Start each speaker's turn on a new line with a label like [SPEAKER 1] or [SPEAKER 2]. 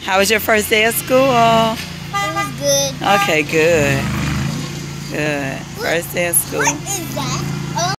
[SPEAKER 1] How was your first day of school?
[SPEAKER 2] It was good.
[SPEAKER 1] Okay, good. Good. First day of school.
[SPEAKER 2] What is that?